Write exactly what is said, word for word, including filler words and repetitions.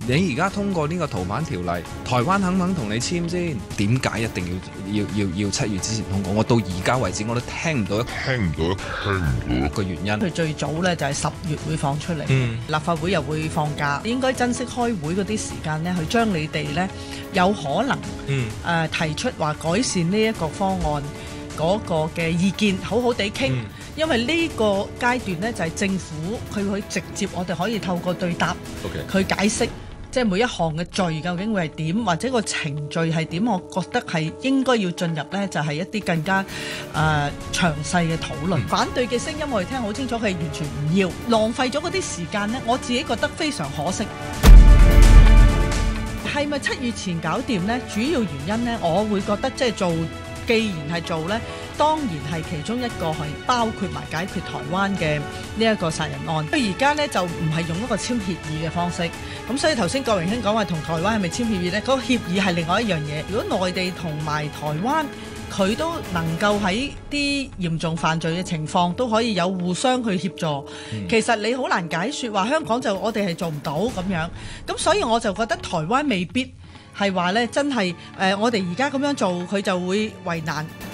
你而家通過呢個逃犯條例，台灣肯唔肯同你簽先？點解一定要要要要七月之前通過？我到而家為止我都聽唔到一聽唔到一聽唔到一個原因。 佢最早呢就係十月會放出嚟， 嗯、 立法會又會放假，應該珍惜開會嗰啲時間呢，去將你哋呢有可能誒、 嗯呃、提出話改善呢一個方案嗰個嘅意見，好好地傾。嗯因為呢個階段呢，就係政府佢會直接，我哋可以透過對答，佢 Okay. 解釋，即係每一項嘅罪究竟會係點，或者個程序係點，我覺得係應該要進入呢，就係一啲更加誒、呃、詳細嘅討論。嗯、反對嘅聲音我哋聽好清楚，佢係完全唔要，浪費咗嗰啲時間呢，我自己覺得非常可惜。係咪七月前搞掂呢？主要原因呢，我會覺得即係做，既然係做呢。當然係其中一個係包括埋解決台灣嘅呢一個殺人案。佢而家呢就唔係用一個簽協議嘅方式，咁所以頭先郭榮興講話同台灣係咪簽協議呢？嗰個協議係另外一樣嘢。如果內地同埋台灣佢都能夠喺啲嚴重犯罪嘅情況都可以有互相去協助，嗯、其實你好難解説話香港就我哋係做唔到咁樣。咁所以我就覺得台灣未必係話呢真係誒、呃，我哋而家咁樣做佢就會為難。